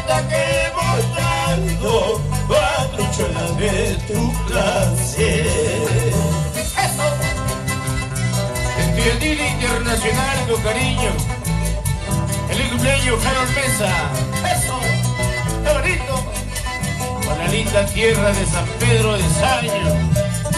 hasta que voy dando 4 chelas de tu placer. ¡Eso! En el Día Internacional con cariño, el cumpleaños Harold Mesa. ¡Eso! ¡Qué bonito! Con la linda tierra de San Pedro de Saño.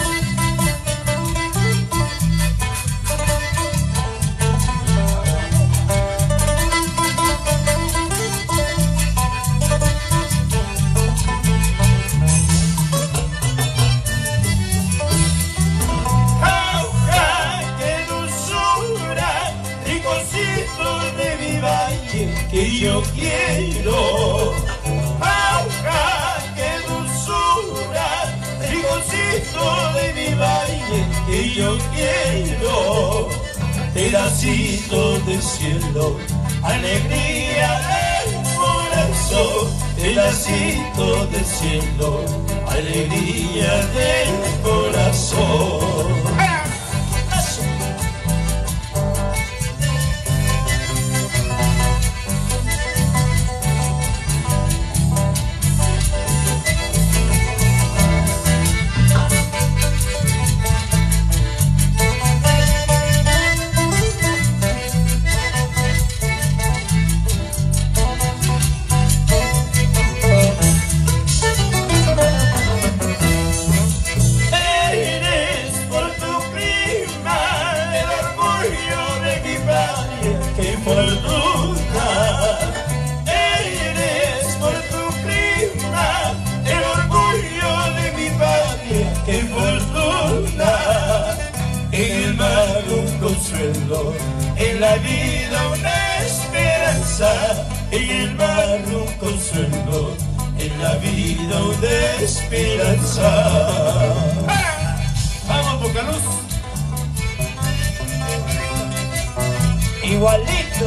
Que yo quiero, auja, qué dulzura, rinconcito de mi valle, que yo quiero, pedacito del cielo, alegría del corazón, pedacito del cielo, alegría del corazón. En la vida una esperanza, en el mar un consuelo, en la vida una esperanza. Vamos, Pocaluz. Igualito.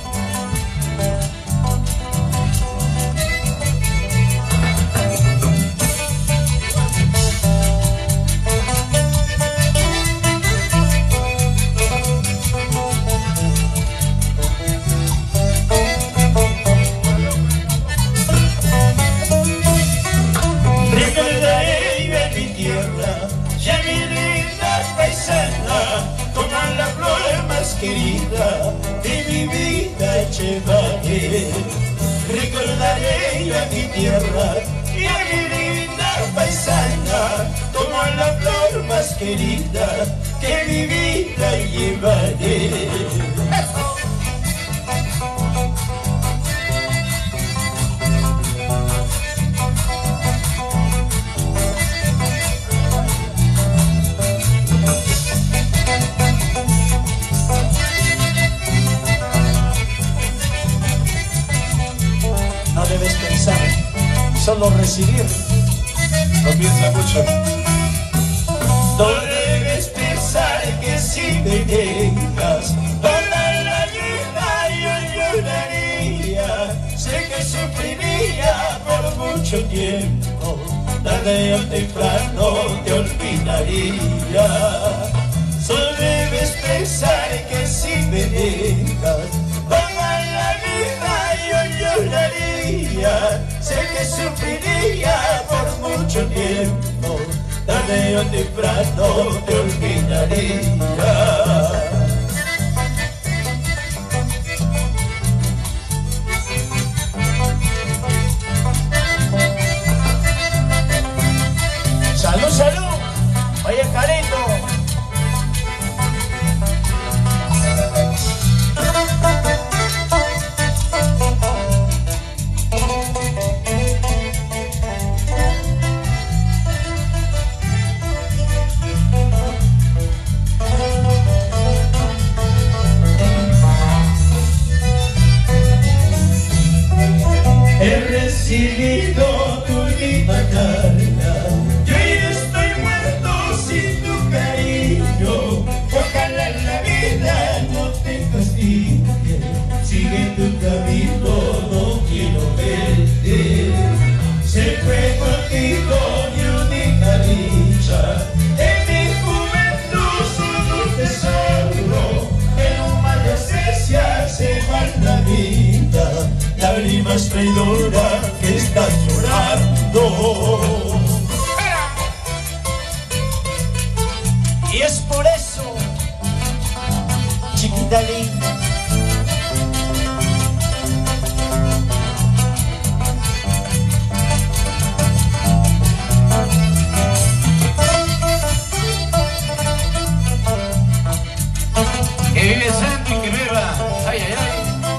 Querida de mi vida llevaré, recordaré a mi tierra y a mi linda paisana, como la flor más querida que mi vida llevaré. Debes pensar, solo recibir. No piensa mucho. No debes pensar que si me dejas toda la vida yo lloraría. Sé que sufriría por mucho tiempo, tarde o temprano te olvidaría. Solo debes pensar que si me dejas toda la vida yo lloraría. Sé que sufriría por mucho tiempo, tarde o temprano te olvidaría. ¡Salud, salud! Oye, Carito. He recibido tu linda carga, yo ya estoy muerto sin tu cariño. es por eso, chiquita linda, que vive santo y que beba. Ay, ay, ay.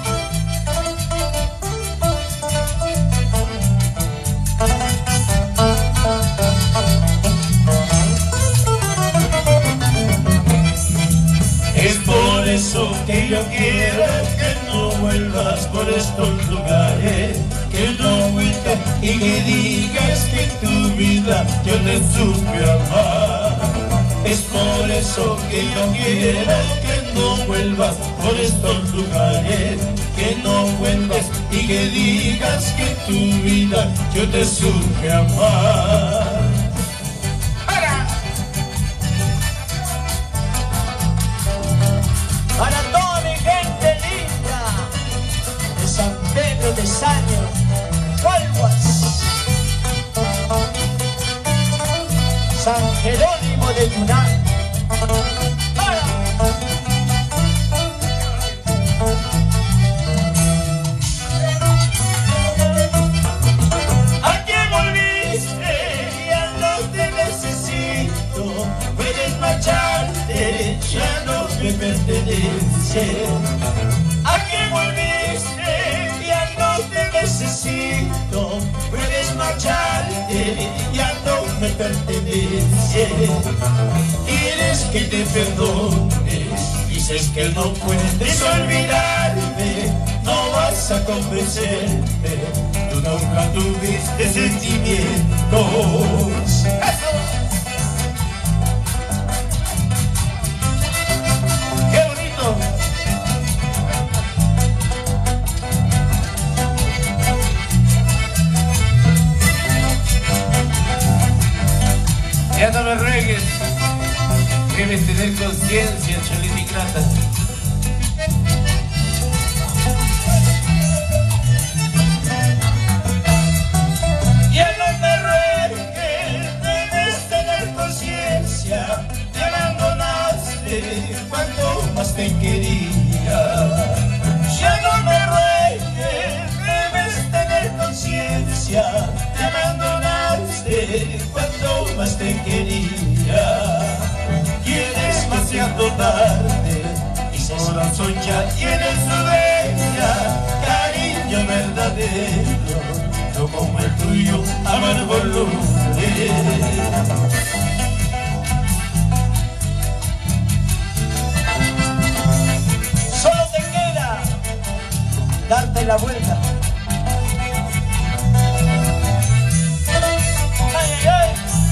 es por eso que yo quiero que no vuelvas por estos lugares, que no vuelvas y que digas que en tu vida yo te supe amar. Es por eso que yo quiero que no vuelvas por estos lugares, que no vuelvas y que digas que en tu vida yo te supe amar. Para toda mi gente linda de San Pedro de Saño, Gualguas, San Jerónimo de Tunal. ¿A quién volviste? Ya no te necesito, puedes marcharte, ya no me pertenece. ¿A quién volviste? Ya no te necesito, puedes marcharte, ya no me pertenece. Quieres que te perdones, dices que no puedes olvidarme, no vas a convencerme, tú nunca tuviste sentimientos. ¡Eso! ¡Qué bonito! Ya no me ruegues, debes tener conciencia, Cholita Ingrata. Ya no me ruegues, debes tener conciencia, te abandonaste cuando más te quería. Ya no me ruegues, debes tener conciencia, te abandonaste cuando más te quería. Quieres demasiado tarde, dices corazón ya tienes su dueña, cariño verdadero, no como el tuyo, amar voluble. Solo te queda darte la vuelta. Ay, ay, ay.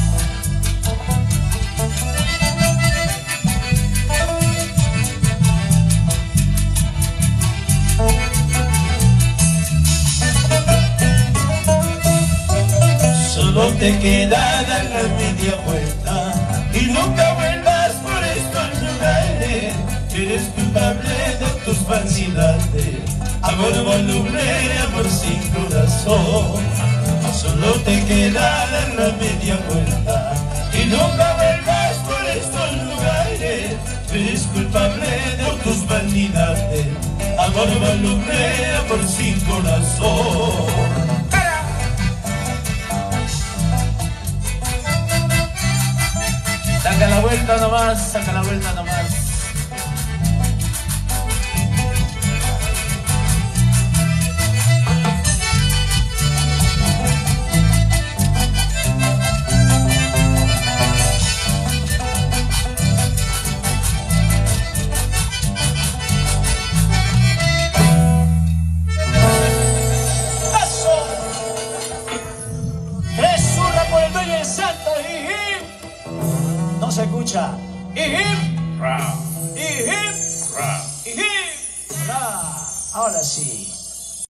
Solo te queda dar la media vuelta y nunca vuelvas por estos lugares. Eres culpable de tus falsidades, amor voluble, amor sin corazón. Solo te queda dar la media vuelta y nunca vuelvas por estos lugares. Eres culpable de tus vanidades, amor voluble, amor sin corazón. Saca la vuelta nomás, saca la vuelta nomás. ¡Paso! ¡Resurra por el dueño del santo! No se escucha. Ra, Ra. Ahora sí.